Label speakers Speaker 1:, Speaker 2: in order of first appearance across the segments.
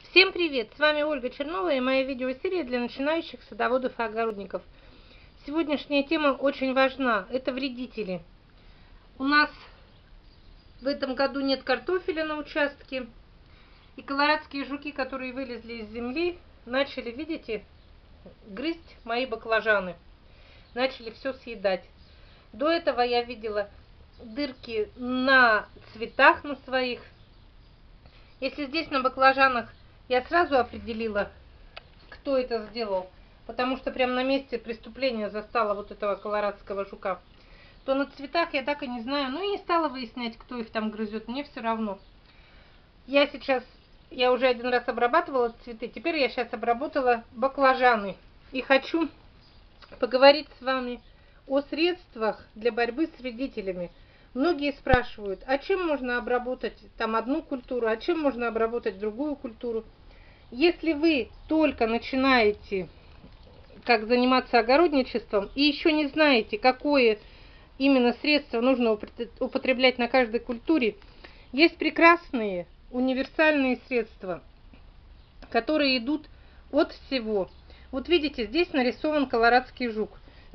Speaker 1: Всем привет! С вами Ольга Чернова и моя видеосерия для начинающих садоводов и огородников. Сегодняшняя тема очень важна. Это вредители. У нас в этом году нет картофеля на участке. И колорадские жуки, которые вылезли из земли, начали, видите, грызть мои баклажаны. Начали все съедать. До этого я видела дырки на цветах на своих. Если здесь на баклажанах я сразу определила, кто это сделал, потому что прямо на месте преступления застала вот этого колорадского жука, то на цветах я так и не знаю. Ну и не стала выяснять, кто их там грызет. Мне все равно. Я уже один раз обрабатывала цветы, теперь я сейчас обработала баклажаны. И хочу поговорить с вами о средствах для борьбы с вредителями. Многие спрашивают, а чем можно обработать там одну культуру, а чем можно обработать другую культуру. Если вы только начинаете как заниматься огородничеством и еще не знаете, какое именно средство нужно употреблять на каждой культуре, есть прекрасные универсальные средства, которые идут от всего. Вот видите, здесь нарисован колорадский жук.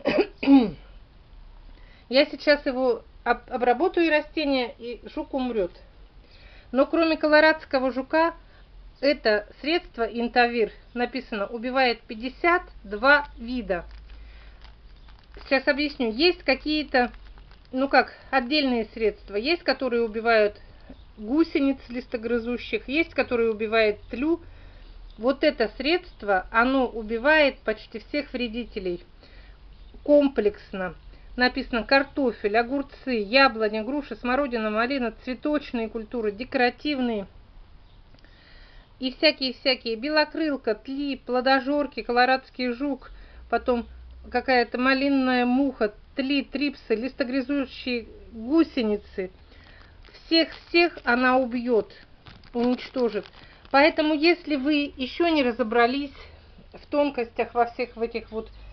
Speaker 1: Я сейчас его обработаю растение, и жук умрет. Но кроме колорадского жука, это средство Интавир, написано, убивает 52 вида. Сейчас объясню. Есть какие-то, отдельные средства. Есть, которые убивают гусениц листогрызущих, есть, которые убивают тлю. Вот это средство, оно убивает почти всех вредителей комплексно. Написано картофель, огурцы, яблоня, груша, смородина, малина, цветочные культуры, декоративные и всякие-всякие. Белокрылка, тли, плодожорки, колорадский жук, потом какая-то малинная муха, тли, трипсы, листогрызущие гусеницы. Всех она убьет, уничтожит. Поэтому, если вы еще не разобрались в тонкостях во всех этих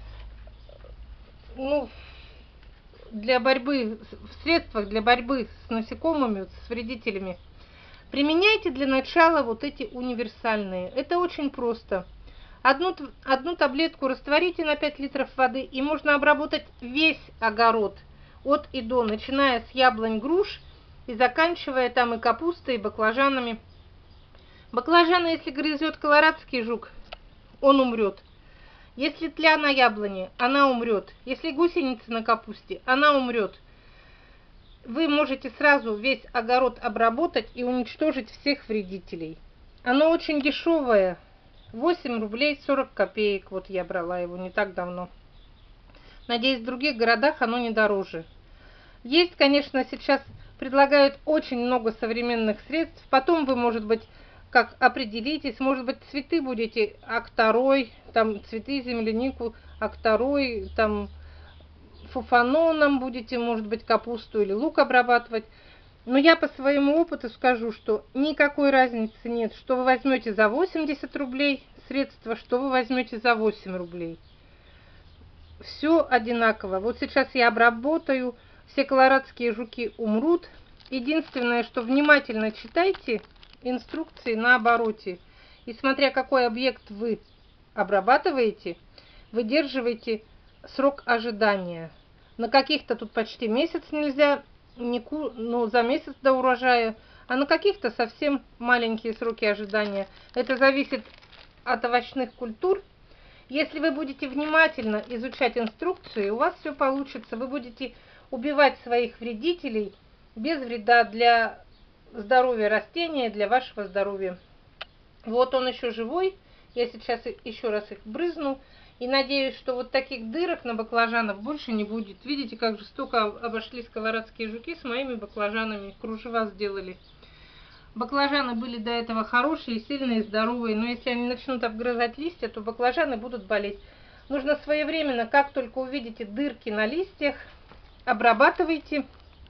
Speaker 1: для борьбы, в средствах для борьбы с насекомыми, с вредителями, применяйте для начала вот эти универсальные. Это очень просто. Одну таблетку растворите на 5 литров воды, и можно обработать весь огород от и до, начиная с яблонь, груш и заканчивая там и капустой, и баклажанами. Баклажаны, если грызет колорадский жук, он умрет. Если тля на яблоне, она умрет. Если гусеница на капусте, она умрет. Вы можете сразу весь огород обработать и уничтожить всех вредителей. Оно очень дешевое. 8 рублей 40 копеек. Вот я брала его не так давно. Надеюсь, в других городах оно не дороже. Есть, конечно, сейчас предлагают очень много современных средств. Потом вы, может быть, как определитесь, может быть, цветы будете акторой, там цветы, землянику акторой, там фуфаноном будете, может быть, капусту или лук обрабатывать. Но я по своему опыту скажу, что никакой разницы нет, что вы возьмете за 80 рублей средства, что вы возьмете за 8 рублей. Все одинаково. Вот сейчас я обработаю, все колорадские жуки умрут. Единственное, что внимательно читайте инструкции на обороте. И смотря какой объект вы обрабатываете, выдерживайте срок ожидания. На каких-то тут почти месяц нельзя, за месяц до урожая, а на каких-то совсем маленькие сроки ожидания. Это зависит от овощных культур. Если вы будете внимательно изучать инструкции, у вас все получится. Вы будете убивать своих вредителей без вреда для здоровья растения, для вашего здоровья. Вот он еще живой. Я сейчас еще раз их брызну. И надеюсь, что вот таких дырок на баклажанах больше не будет. Видите, как жестоко обошлись колорадские жуки с моими баклажанами. Кружева сделали. Баклажаны были до этого хорошие, сильные, здоровые. Но если они начнут обгрызать листья, то баклажаны будут болеть. Нужно своевременно, как только увидите дырки на листьях, обрабатывайте.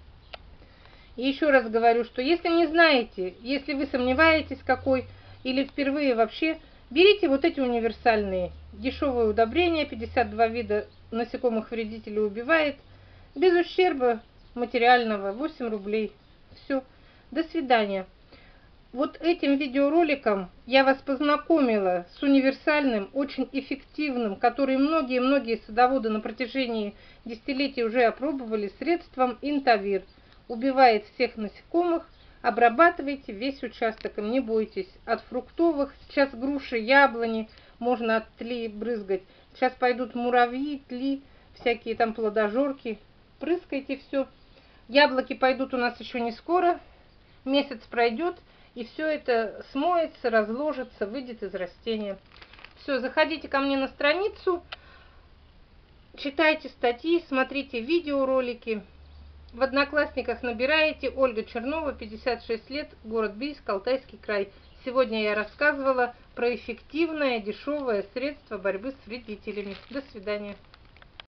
Speaker 1: И еще раз говорю, что если не знаете, если вы сомневаетесь какой, или впервые вообще, берите вот эти универсальные. Дешевые удобрения, 52 вида насекомых вредителей убивает. Без ущерба материального, 8 рублей. Все. До свидания. Вот этим видеороликом я вас познакомила с универсальным, очень эффективным, который многие-многие садоводы на протяжении десятилетий уже опробовали, средством Интавир. Убивает всех насекомых, обрабатывайте весь участок, и не бойтесь. От фруктовых, сейчас груши, яблони, можно от тли брызгать. Сейчас пойдут муравьи, тли, всякие там плодожорки. Прыскайте все. Яблоки пойдут у нас еще не скоро, месяц пройдет, и все это смоется, разложится, выйдет из растения. Все, заходите ко мне на страницу, читайте статьи, смотрите видеоролики. В Одноклассниках набираете Ольга Чернова, 56 лет, город Бийск, Алтайский край. Сегодня я рассказывала про эффективное, дешевое средство борьбы с вредителями. До свидания.